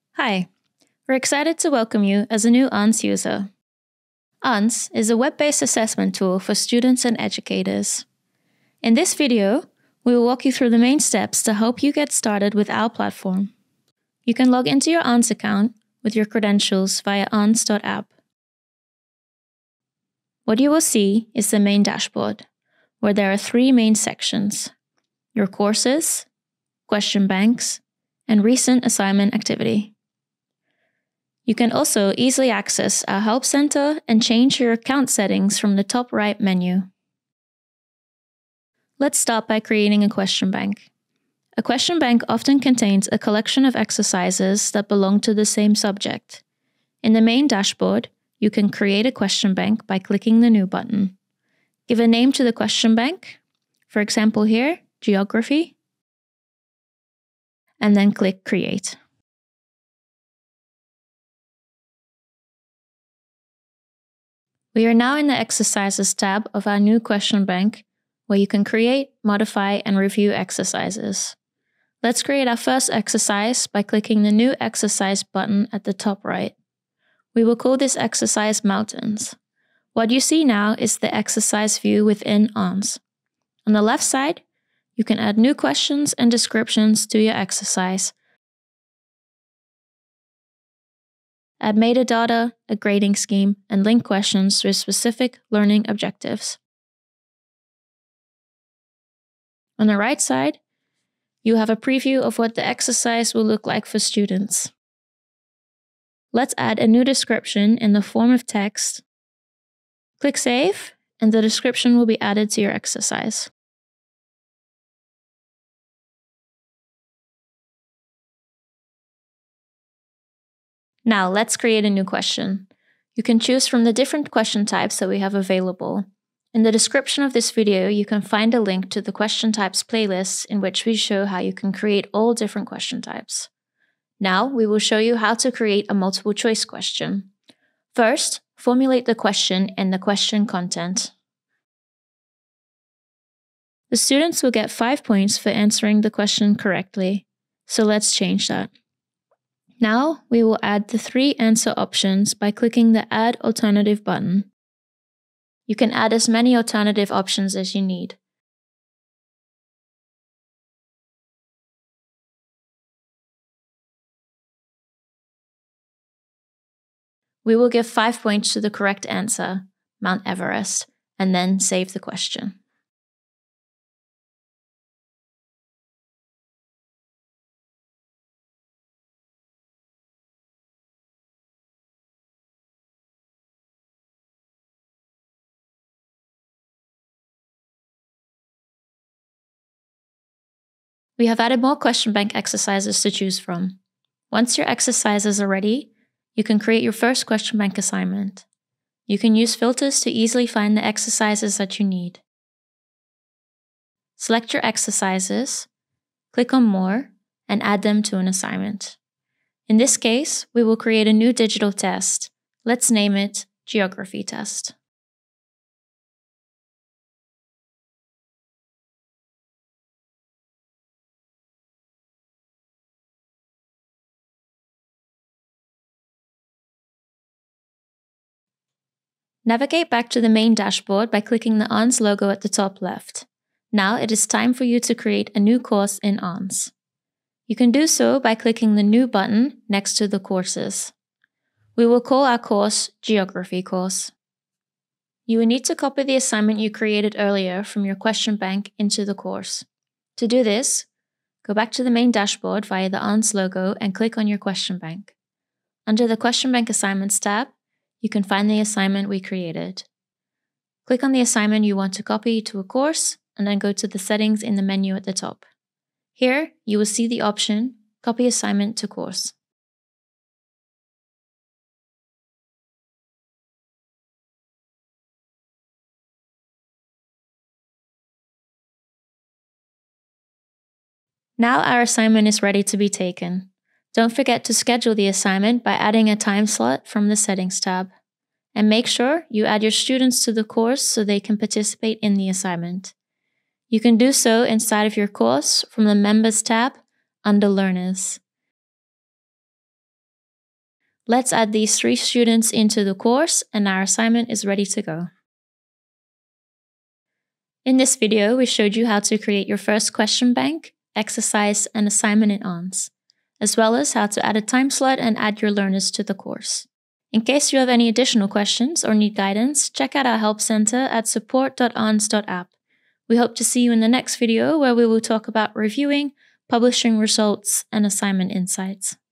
Hi, we're excited to welcome you as a new 𝗳𝗊𝘁 user. 𝗳𝗊𝘁 is a web-based assessment tool for students and educators. In this video, we will walk you through the main steps to help you get started with our platform. You can log into your 𝗳𝗊𝘁 account with your credentials via 𝗳𝗊𝘁.app. What you will see is the main dashboard, where there are three main sections: your courses, question banks, and recent assignment activity. You can also easily access our Help Center and change your account settings from the top right menu. Let's start by creating a question bank. A question bank often contains a collection of exercises that belong to the same subject. In the main dashboard, you can create a question bank by clicking the New button. Give a name to the question bank, for example here, Geography, and then click Create. We are now in the Exercises tab of our new question bank, where you can create, modify, and review exercises. Let's create our first exercise by clicking the New Exercise button at the top right. We will call this exercise Mountains. What you see now is the exercise view within 𝗳𝗊𝘁. On the left side, you can add new questions and descriptions to your exercise. Add metadata, a grading scheme, and link questions with specific learning objectives. On the right side, you have a preview of what the exercise will look like for students. Let's add a new description in the form of text. Click Save, and the description will be added to your exercise. Now let's create a new question. You can choose from the different question types that we have available. In the description of this video, you can find a link to the question types playlist in which we show how you can create all different question types. Now we will show you how to create a multiple choice question. First, formulate the question and the question content. The students will get 5 points for answering the question correctly, so let's change that. Now, we will add the 3 answer options by clicking the Add Alternative button. You can add as many alternative options as you need. We will give 5 points to the correct answer, Mount Everest, and then save the question. We have added more question bank exercises to choose from. Once your exercises are ready, you can create your first question bank assignment. You can use filters to easily find the exercises that you need. Select your exercises, click on More, and add them to an assignment. In this case, we will create a new digital test. Let's name it Geography Test. Navigate back to the main dashboard by clicking the 𝗳𝗊𝘁 logo at the top left. Now it is time for you to create a new course in 𝗳𝗊𝘁. You can do so by clicking the New button next to the courses. We will call our course Geography Course. You will need to copy the assignment you created earlier from your question bank into the course. To do this, go back to the main dashboard via the 𝗳𝗊𝘁 logo and click on your question bank. Under the Question Bank Assignments tab, you can find the assignment we created. Click on the assignment you want to copy to a course, and then go to the settings in the menu at the top. Here, you will see the option Copy Assignment to Course. Now our assignment is ready to be taken. Don't forget to schedule the assignment by adding a time slot from the Settings tab. And make sure you add your students to the course so they can participate in the assignment. You can do so inside of your course from the Members tab under Learners. Let's add these 3 students into the course, and our assignment is ready to go. In this video, we showed you how to create your first question bank, exercise, and assignment in 𝗠ance, as well as how to add a time slot and add your learners to the course. In case you have any additional questions or need guidance, check out our help center at support.𝗠ance.app. We hope to see you in the next video where we will talk about reviewing, publishing results, and assignment insights.